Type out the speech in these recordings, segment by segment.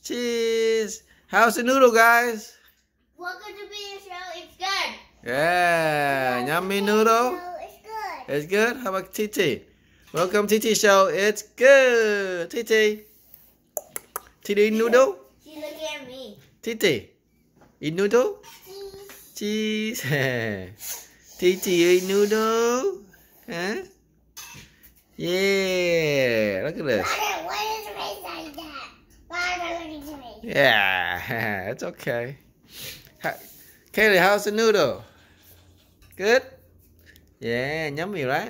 Cheese. How's the noodle, guys? Welcome to Bean Show. It's good. Yeah, yummy noodle. It's good. It's good. How about Titi? Welcome TT show. It's good. Titi. Titi eat noodle. She's looking at me. Titi. Eat noodle. Cheese. Titi eat noodle. Huh? Yeah. Look at this. Why is your face like that? Why am I looking at me? Yeah. It's okay. Kaylee, how's the noodle? Good? Yeah, yummy, right?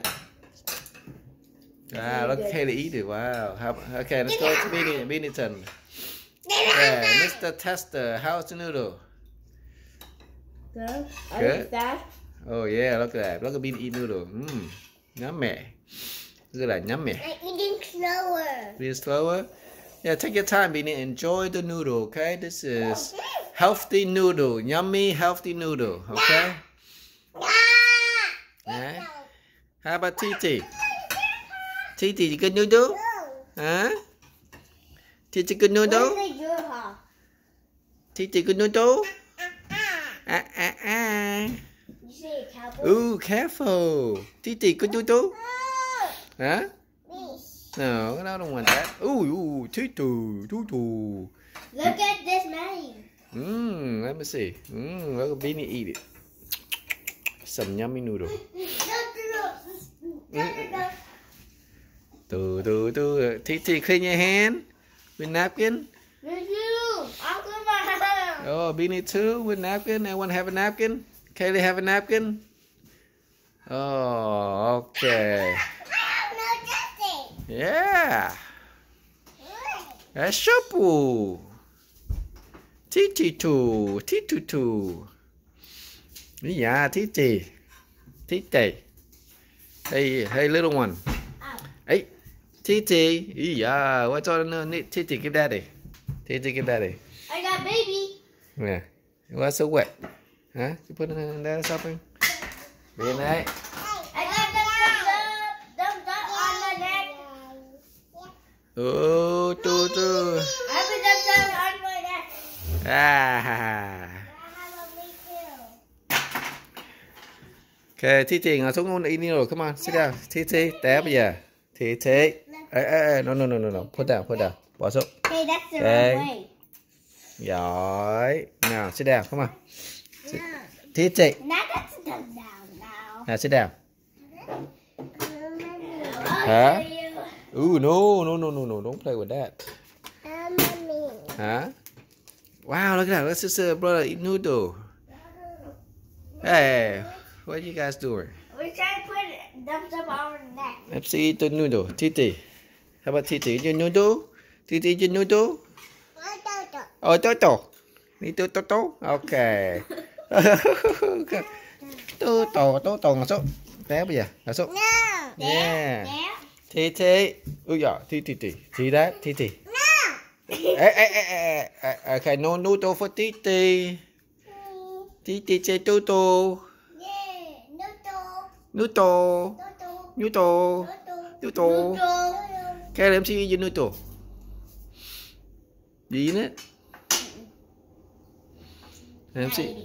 Wow, look at Kaylee eat it. Wow. Okay, let's go to Benetton. Yeah, Mr. Tester, how's the noodle? Good. Good? That. Oh yeah, look at that. Look at Bean eat noodle. Yummy. Look at that, yummy. I'm eating slower. Be slower. Yeah, take your time, Beanie. Enjoy the noodle, okay? This is healthy noodle. Yummy, healthy noodle, okay? Yeah. How about Titi? Titi, you good noodle? Huh? Titi, good noodle? What is your heart? Titi, good noodle? You say a cowboy? Ooh, careful. Titi, good noodle? Huh? No, I don't want that. Ooh, Titi, Tutu. Look at this man. Let me see. Look at Beanie eat it. Some yummy noodle. Titi, clean your hand with napkin. Me too. I'll clean my hand. Oh, Beanie too with napkin. Everyone have a napkin? Kaylee have a napkin? Oh, okay. Yeah. That's shampoo. Titi too. Titi too. Yeah, Titi. Titi. Hey, little one. Hey, Titi. Yeah, what's on the Titi? Give daddy. Titi, give daddy. I got baby. Yeah. What's so wet? Huh? You put it in there or something? Be nice. I got the on my neck. Oh, Tutu. I put the on my neck. À. Okay, Titi ngồi xuống đi đi rồi, come on, sit down. Titi, té bây giờ. Titi. No. Put down. Bỏ xuống. Hey, that's the Okay. wrong way. Giỏi. Nào, sit down, come on. Titi. Now that's done down now. Nào, sit down. Huh? Ooh, no, don't play with that. Mommy. Huh? Wow, look at that. Let's just brother eat noodle. Hey, what are you guys doing? We're trying to put thumbs up on our neck. Let's eat the noodle. Titi. How about Titi? Eat your noodle? Titi, eat your noodle? Oh, Toto. Eat Toto? Okay. Toto ngồi xuống. Té bây giờ. Ngồi xuống. No. Yeah. There. Titi. Ui giời, Titi. See that? Titi. No. Okay, no noodle for Titi. Titi say Toto. Yeah. Noodle. Noodle. Noodle. Okay, let me see your noodle. You eat it? Let me see.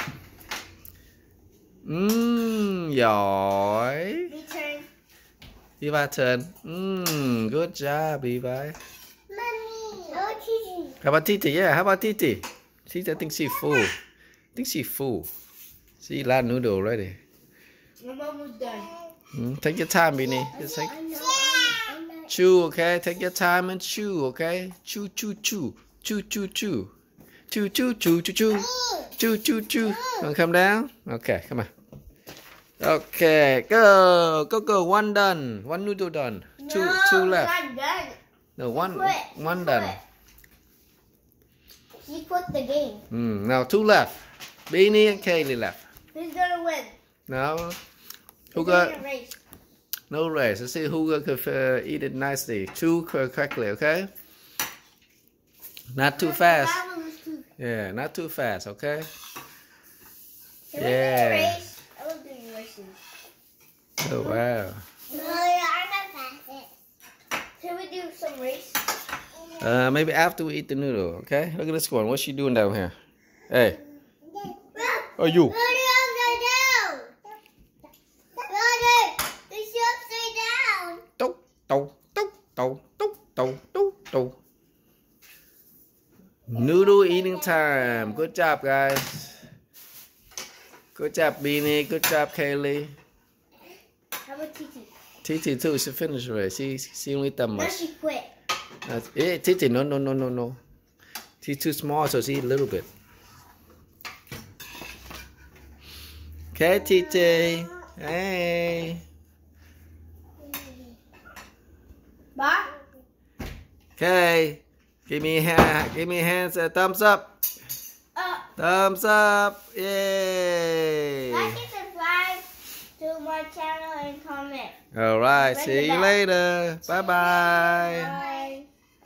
Giỏi. Return. Viva turn. Good job, Viva. Mommy. Oh, Titi. How about Titi? Yeah, how about Titi? I think she's full. She eat a lot of noodle already. I'm almost done. Take your time, Beanie. Just take. Chew, okay? Take your time and chew, okay? Chew. Chew. Wanna come down? Okay, come on. Okay, go. One done. One noodle done. Two left. I'm done. No, one done. He quit the game. Now two left. Beanie and Kaylee left. Who's gonna win? Now, who Who's got? gonna race? No race. Let's see who could eat it nicely. Chew correctly, okay? Not too fast. That one was too. Yeah, not too fast, okay? Can we do a Yeah. race? I love doing races. Oh, wow. No, I'm not fast. Can we do some race? Maybe after we eat the noodle, okay? Look at this one. What's she doing down here? Hey. Oh, you. Noodle eating time. Good job, guys. Good job, Beanie. Good job, Kaylee. How about Titi? Titi too. She finished already. She only done much. Now she quit. Titi, no. She's too small, so she eat a little bit. Okay, Titi. Hey. Bye. Okay. Give me a hand. Give me a hand. Say thumbs up. Thumbs up. Yay. Like and subscribe to my channel and comment. All right. Ring See the you bell. later. Bye-bye. Bye.